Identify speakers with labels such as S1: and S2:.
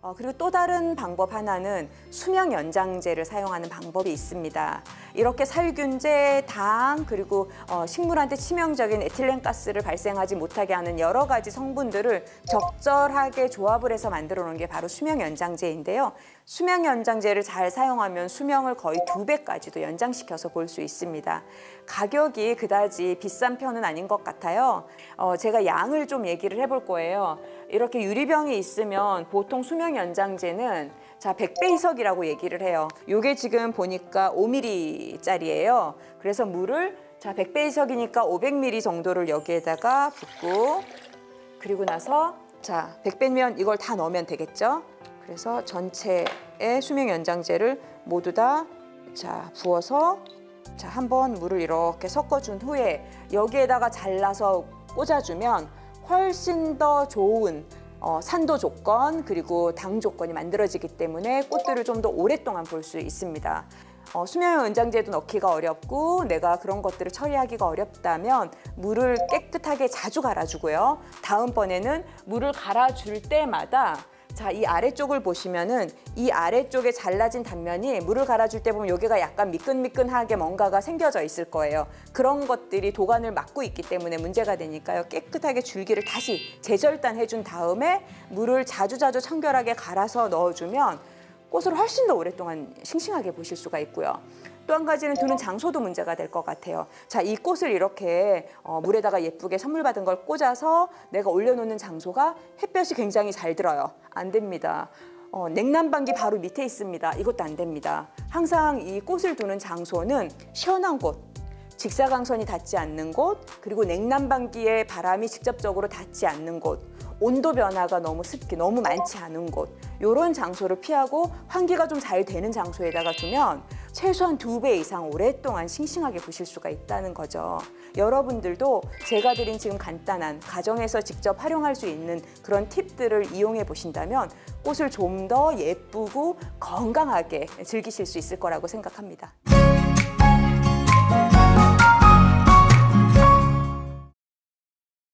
S1: 그리고 또 다른 방법 하나는 수명 연장제를 사용하는 방법이 있습니다. 이렇게 살균제, 당, 그리고 식물한테 치명적인 에틸렌가스를 발생하지 못하게 하는 여러 가지 성분들을 적절하게 조합을 해서 만들어 놓은 게 바로 수명 연장제인데요. 수명 연장제를 잘 사용하면 수명을 거의 2배까지도 연장시켜서 볼 수 있습니다. 가격이 그다지 비싼 편은 아닌 것 같아요. 제가 양을 좀 얘기를 해볼 거예요. 이렇게 유리병이 있으면 보통 수명 연장제는 100배 희석이라고 얘기를 해요. 이게 지금 보니까 5ml짜리예요. 그래서 물을 100배 희석이니까 500ml 정도를 여기에다가 붓고, 그리고 나서 100배면 이걸 다 넣으면 되겠죠. 그래서 전체의 수명 연장제를 모두 다 부어서 한번 물을 이렇게 섞어준 후에 여기에다가 잘라서 꽂아주면 훨씬 더 좋은 산도 조건 그리고 당 조건이 만들어지기 때문에 꽃들을 좀 더 오랫동안 볼 수 있습니다. 수명 연장제도 넣기가 어렵고 내가 그런 것들을 처리하기가 어렵다면 물을 깨끗하게 자주 갈아주고요. 다음번에는 물을 갈아줄 때마다 이 아래쪽을 보시면은 이 아래쪽에 잘라진 단면이 물을 갈아줄 때 보면 여기가 약간 미끈미끈하게 뭔가가 생겨져 있을 거예요. 그런 것들이 도관을 막고 있기 때문에 문제가 되니까요. 깨끗하게 줄기를 다시 재절단해준 다음에 물을 자주자주 청결하게 갈아서 넣어주면 꽃을 훨씬 더 오랫동안 싱싱하게 보실 수가 있고요. 또 한 가지는 두는 장소도 문제가 될 것 같아요. 이 꽃을 이렇게 물에다가 예쁘게 선물 받은 걸 꽂아서 내가 올려놓는 장소가 햇볕이 굉장히 잘 들어요. 안 됩니다. 냉난방기 바로 밑에 있습니다. 이것도 안 됩니다. 항상 이 꽃을 두는 장소는 시원한 곳, 직사광선이 닿지 않는 곳, 그리고 냉난방기의 바람이 직접적으로 닿지 않는 곳, 온도 변화가 너무 습기 너무 많지 않은 곳, 이런 장소를 피하고 환기가 좀 잘 되는 장소에다가 두면 최소한 2배 이상 오랫동안 싱싱하게 보실 수가 있다는 거죠. 여러분들도 제가 드린 지금 간단한 가정에서 직접 활용할 수 있는 그런 팁들을 이용해 보신다면 꽃을 좀 더 예쁘고 건강하게 즐기실 수 있을 거라고 생각합니다.